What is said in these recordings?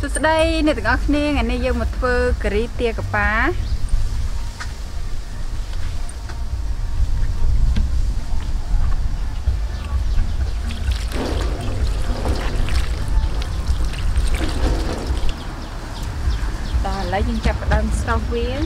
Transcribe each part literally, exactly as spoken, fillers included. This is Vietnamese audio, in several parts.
Sốt đây nè từng ngóc nè ngày nay dùng một phơ cà tia cà pá. Ta lấy những chập đâm sau vía.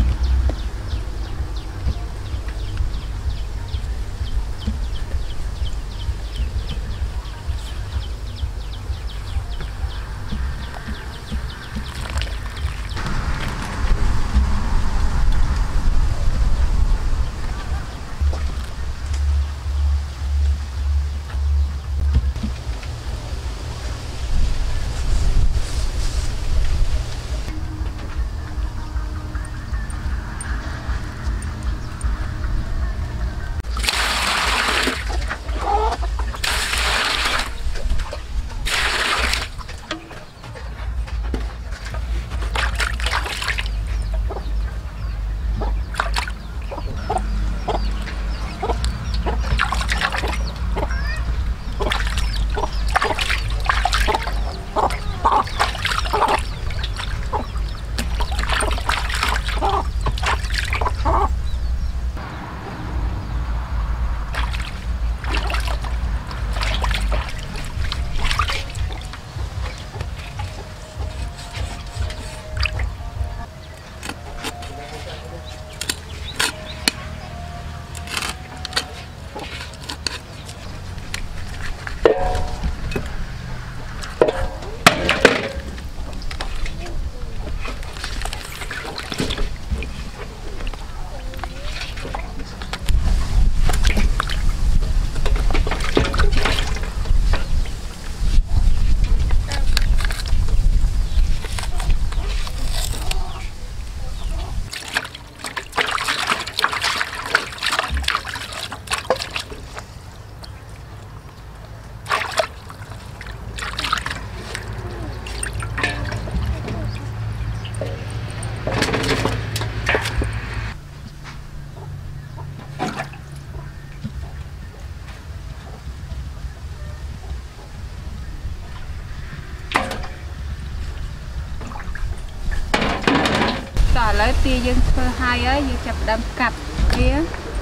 Lấy tia dân phơ hai ấy dân chập đâm cặp kia.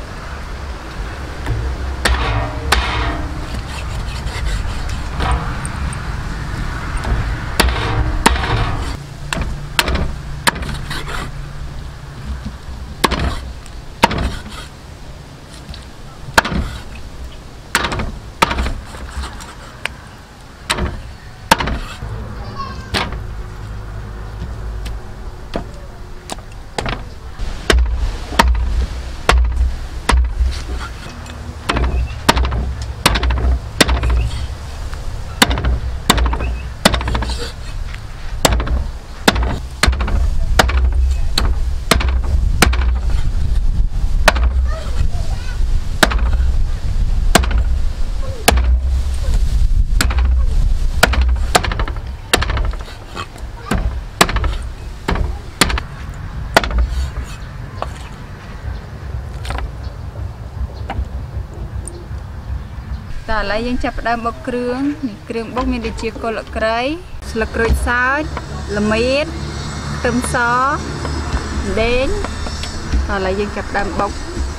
Ta lấy dân chập đâm bọc krương, krương bốc mình để chia cô lợn cây, lợn cây sao, là mít, tôm xó, đến, ta lấy dân chập đâm bọc.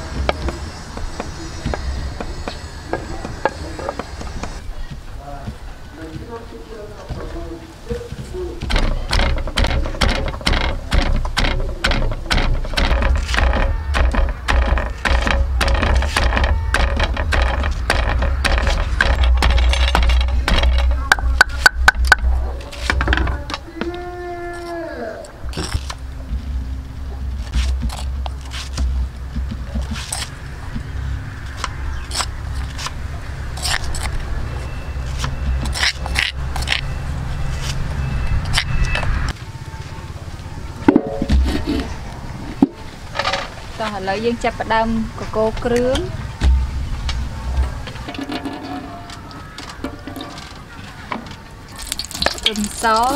Ta lấy dân chập đâm của cô krương. Tôm xó.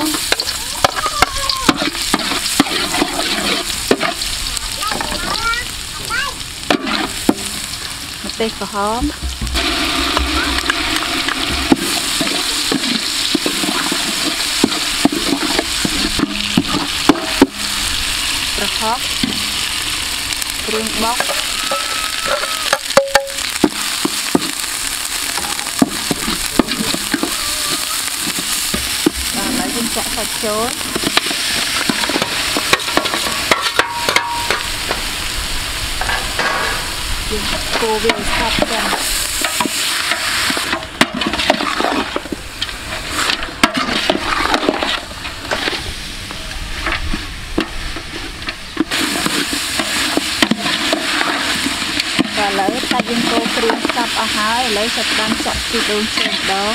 Một tê cỏ hóm. ប្រហុកគ្រឿងបុកបាទហើយយើងចាក់សាច់ចូលយើងកូរវាឲ្យសព្វចឹងឥឡូវសាច់យើងកូរគ្រឿងស្រាប់អស់ហើយឥឡូវចាប់បានចាក់ជីដូងចេញម្ដង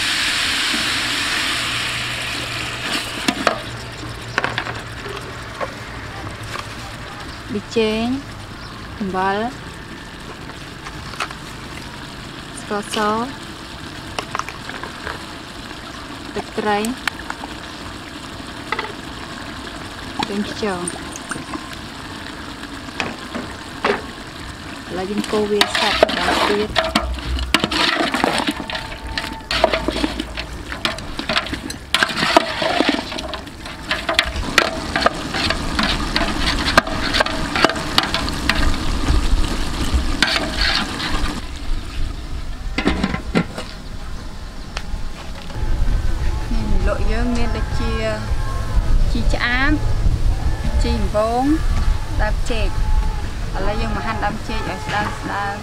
ប៊ីចេងអំបិលស្ករសទឹកត្រីទឹកខ្យងឥឡូវយើងកូរវាសព្វដល់ទៀតលក់យើងមានដូចជាជីឆ្អាបជីអង្វងដើមចេកឥឡូវយើងមកហាន់ដើមចេកឲ្យស្ដើងស្ដើង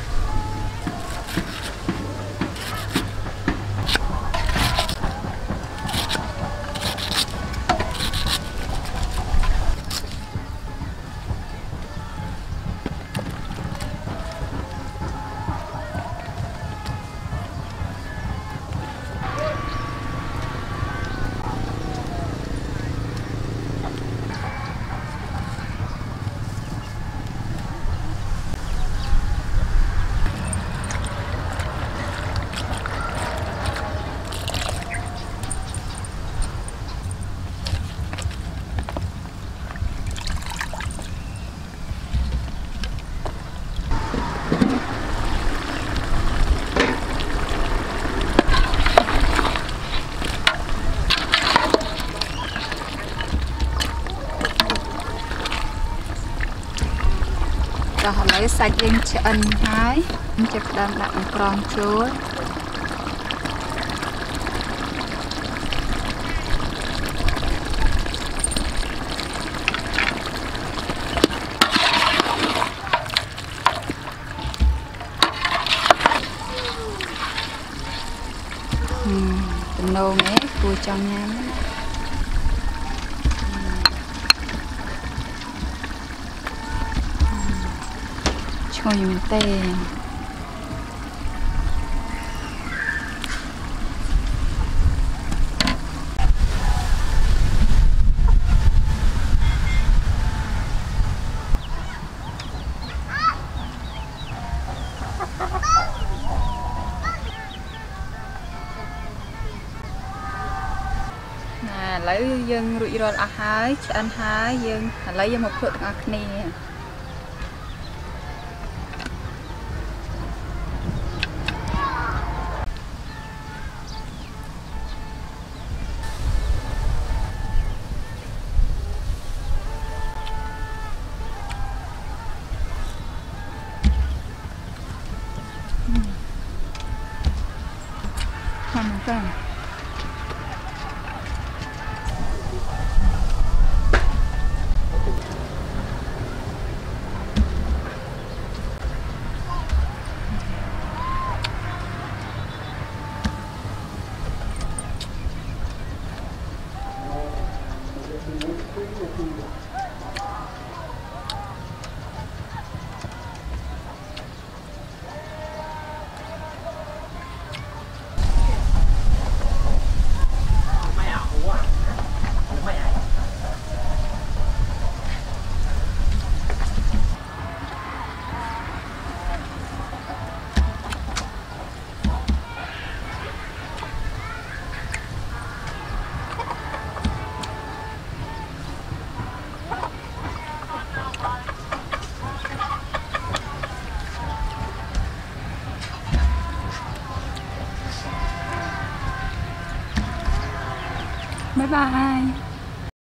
ដល់ឥឡូវសាច់យើងឆ្អិនហើយខ្ញុំចាប់ផ្ដើមដាក់អង្ក្រងចូលតំណងឯងគួរចង់ញ៉ាំឈ្ងុយមែនទេឥឡូវយើងរួចរាល់អស់ហើយឆ្អិនហើយយើងឥឡូវយើងមកភ្លក់ទាំងអស់គ្នាហំទៅBye bye.